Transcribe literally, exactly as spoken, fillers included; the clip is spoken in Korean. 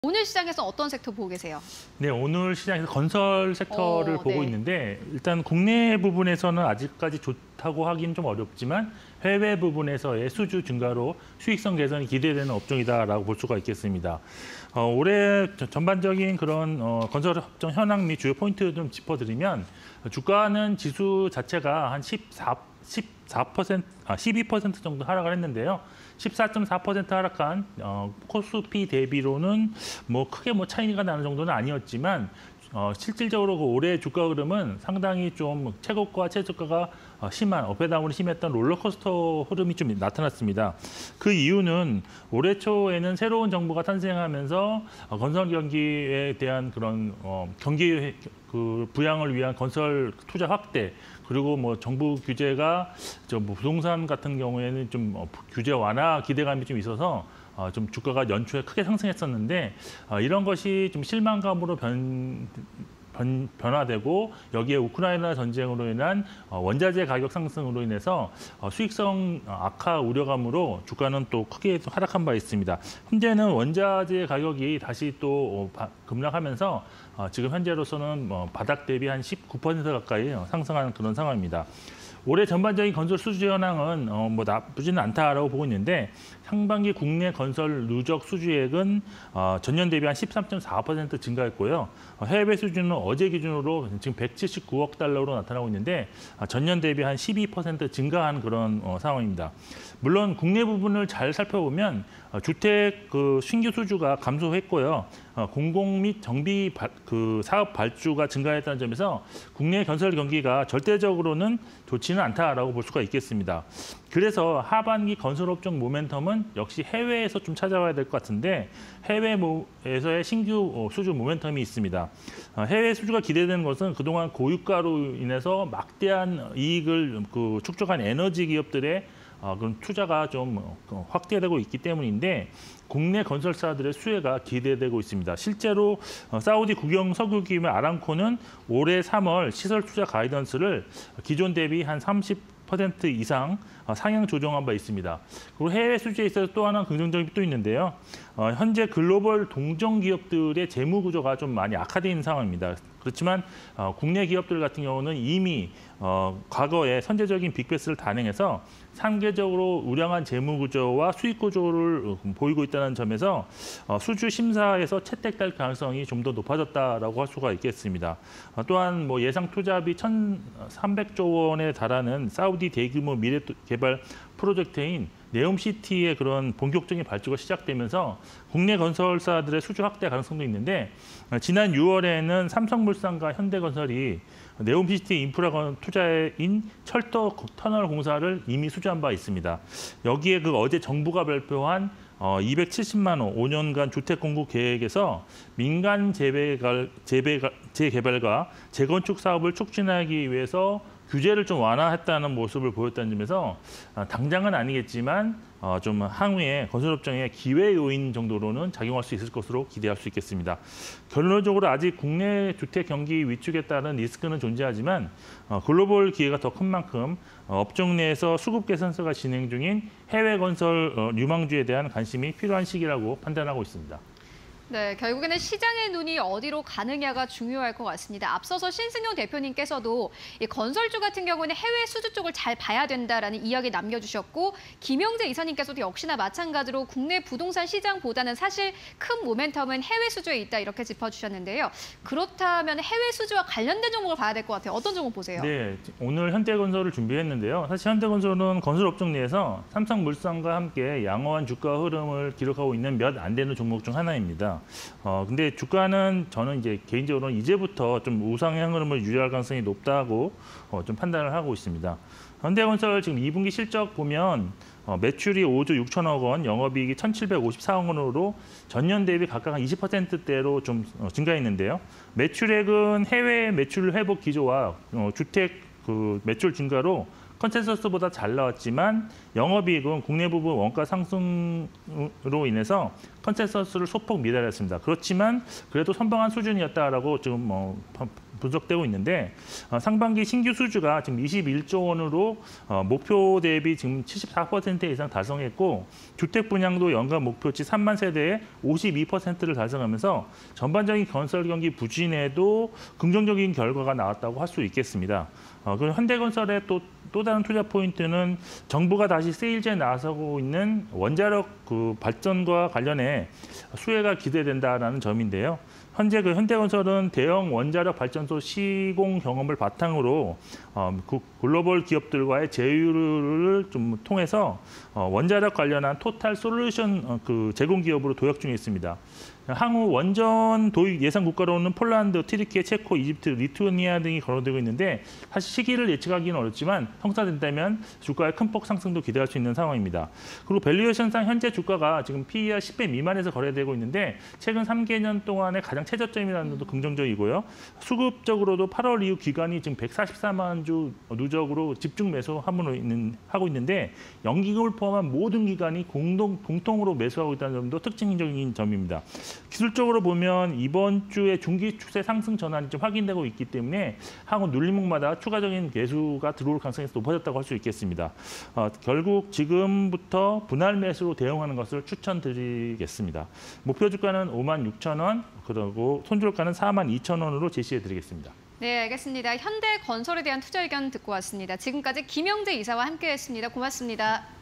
오늘 시장에서 어떤 섹터 보고 계세요? 네, 오늘 시장에서 건설 섹터를 어, 보고 네. 있는데 일단 국내 부분에서는 아직까지 좋다고 하기는 좀 어렵지만 해외 부분에서의 수주 증가로 수익성 개선이 기대되는 업종이다라고 볼 수가 있겠습니다. 어, 올해 전반적인 그런 어, 건설 업종 현황 및 주요 포인트 좀 짚어드리면 주가는 지수 자체가 한 십사, 십사 퍼센트, 아, 십이 퍼센트 정도 하락을 했는데요. 십사 점 사 퍼센트 하락한 어, 코스피 대비로는 뭐 크게 뭐 차이가 나는 정도는 아니었지만 어, 실질적으로 그 올해 주가 흐름은 상당히 좀 최고가, 최저가가 어, 심한, 업에다운이 심했던 롤러코스터 흐름이 좀 나타났습니다. 그 이유는 올해 초에는 새로운 정부가 탄생하면서 어, 건설 경기에 대한 그런 어, 경기 그 부양을 위한 건설 투자 확대, 그리고 뭐 정부 규제가 저뭐 부동산 같은 경우에는 좀 어, 규제 완화 기대감이 좀 있어서 어, 좀 주가가 연초에 크게 상승했었는데 어, 이런 것이 좀 실망감으로 변, 변, 변화되고 여기에 우크라이나 전쟁으로 인한 어, 원자재 가격 상승으로 인해서 어, 수익성 악화 우려감으로 주가는 또 크게 하락한 바 있습니다. 현재는 원자재 가격이 다시 또 어, 바, 급락하면서 어, 지금 현재로서는 뭐 바닥 대비 한 십구 퍼센트 가까이 상승하는 그런 상황입니다. 올해 전반적인 건설 수주 현황은 어, 뭐 나쁘지는 않다라고 보고 있는데 상반기 국내 건설 누적 수주액은 어, 전년 대비 한 십삼 점 사 퍼센트 증가했고요. 어, 해외 수주는 어제 기준으로 지금 백칠십구억 달러로 나타나고 있는데 어, 전년 대비 한 십이 퍼센트 증가한 그런 어, 상황입니다. 물론 국내 부분을 잘 살펴보면 어, 주택 그 신규 수주가 감소했고요. 어, 공공 및 정비 발, 그 사업 발주가 증가했다는 점에서 국내 건설 경기가 절대적으로는 좋지는 않다라고 볼 수가 있겠습니다. 그래서 하반기 건설업종 모멘텀은 역시 해외에서 좀 찾아와야 될 것 같은데 해외에서의 신규 수주 모멘텀이 있습니다. 해외 수주가 기대되는 것은 그동안 고유가로 인해서 막대한 이익을 그 축적한 에너지 기업들의 어, 그런 투자가 좀 확대되고 있기 때문인데 국내 건설사들의 수혜가 기대되고 있습니다. 실제로 사우디 국영 석유 기업의 아람코는 올해 삼월 시설 투자 가이던스를 기존 대비 한 삼십 퍼센트 이상 상향 조정한 바 있습니다. 그리고 해외 수주에 있어서 또 하나 긍정적인 또 있는데요. 어, 현재 글로벌 동종 기업들의 재무 구조가 좀 많이 악화되어 있는 상황입니다. 그렇지만 어, 국내 기업들 같은 경우는 이미 어, 과거에 선제적인 빅베스를 단행해서 상계적으로 우량한 재무 구조와 수익 구조를 보이고 있다는 점에서 어, 수주 심사에서 채택될 가능성이 좀 더 높아졌다라고 할 수가 있겠습니다. 어, 또한 뭐 예상 투자비 천삼백조 원에 달하는 사우디 대규모 미래 개발 프로젝트인 네옴시티의 그런 본격적인 발주가 시작되면서 국내 건설사들의 수주 확대 가능성도 있는데 지난 유월에는 삼성물산과 현대건설이 네옴시티 인프라 투자인 철도 터널 공사를 이미 수주한 바 있습니다. 여기에 그 어제 정부가 발표한 어, 이백칠십만 호 오 년간 주택 공급 계획에서 민간 재배가, 재배가, 재개발과 재건축 사업을 촉진하기 위해서 규제를 좀 완화했다는 모습을 보였다는 점에서 당장은 아니겠지만 좀 향후에 건설업종의 기회 요인 정도로는 작용할 수 있을 것으로 기대할 수 있겠습니다. 결론적으로 아직 국내 주택 경기 위축에 따른 리스크는 존재하지만 글로벌 기회가 더 큰 만큼 업종 내에서 수급 개선서가 진행 중인 해외 건설 유망주에 대한 관심이 필요한 시기라고 판단하고 있습니다. 네, 결국에는 시장의 눈이 어디로 가느냐가 중요할 것 같습니다. 앞서서 신승용 대표님께서도 이 건설주 같은 경우는 해외 수주 쪽을 잘 봐야 된다라는 이야기 남겨주셨고 김영재 이사님께서도 역시나 마찬가지로 국내 부동산 시장보다는 사실 큰 모멘텀은 해외 수주에 있다 이렇게 짚어주셨는데요. 그렇다면 해외 수주와 관련된 종목을 봐야 될 것 같아요. 어떤 종목 보세요? 네, 오늘 현대건설을 준비했는데요. 사실 현대건설은 건설업종 내에서 삼성물산과 함께 양호한 주가 흐름을 기록하고 있는 몇 안 되는 종목 중 하나입니다. 어, 근데 주가는 저는 이제 개인적으로는 이제부터 좀 우상향 흐름을 유지할 가능성이 높다고 어, 좀 판단을 하고 있습니다. 현대건설 지금 이 분기 실적 보면 어, 매출이 오조 육천억 원, 영업이익이 천칠백오십사억 원으로 전년 대비 각각 한 이십 퍼센트대로 좀 어, 증가했는데요. 매출액은 해외 매출 회복 기조와 어, 주택 그 매출 증가로 컨센서스보다 잘 나왔지만 영업이익은 국내 부분 원가 상승으로 인해서 컨센서스를 소폭 미달했습니다. 그렇지만 그래도 선방한 수준이었다라고 지금 뭐 분석되고 있는데 어, 상반기 신규 수주가 지금 이십일조 원으로 어, 목표 대비 지금 칠십사 퍼센트 이상 달성했고 주택 분양도 연간 목표치 삼만 세대에 오십이 퍼센트를 달성하면서 전반적인 건설 경기 부진에도 긍정적인 결과가 나왔다고 할 수 있겠습니다. 어, 그리고 현대건설의 또, 또 다른 투자 포인트는 정부가 다시 세일즈에 나서고 있는 원자력 그 발전과 관련해 수혜가 기대된다라는 점인데요. 현재 그 현대건설은 대형 원자력 발전소 시공 경험을 바탕으로 어, 그 글로벌 기업들과의 제휴를 좀 통해서 어, 원자력 관련한 토탈 솔루션 어, 그 제공 기업으로 도약 중에 있습니다. 향후 원전 도입 예상 국가로는 폴란드, 튀르키예, 체코, 이집트, 리투아니아 등이 거론되고 있는데 사실 시기를 예측하기는 어렵지만 성사된다면 주가의 큰 폭 상승도 기대할 수 있는 상황입니다. 그리고 밸류에이션상 현재 주가가 지금 피이알 십 배 미만에서 거래되고 있는데 최근 삼 개년 동안의 가장 최저점이라는 것도 긍정적이고요. 수급적으로도 팔월 이후 기간이 지금 백사십사만 주 누적으로 집중 매수 하고 있는 하고 있는데 연기금을 포함한 모든 기관이 공동 공통으로 매수하고 있다는 점도 특징적인 점입니다. 기술적으로 보면 이번 주에 중기 추세 상승 전환이 좀 확인되고 있기 때문에 향후 눌림목마다 추가적인 매수가 들어올 가능성이 높아졌다고 할 수 있겠습니다. 어, 결국 지금부터 분할 매수로 대응하는 것을 추천드리겠습니다. 목표 주가는 오만 육천 원, 그리고 손절가는 사만 이천 원으로 제시해드리겠습니다. 네, 알겠습니다. 현대건설에 대한 투자 의견 듣고 왔습니다. 지금까지 김영재 이사와 함께했습니다. 고맙습니다.